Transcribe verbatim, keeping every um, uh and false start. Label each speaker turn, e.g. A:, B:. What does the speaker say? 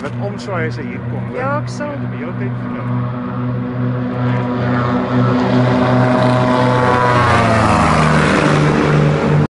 A: wat omswaai as hy hier kom.
B: Ja, ek sal.
A: Die hele tyd vir jou.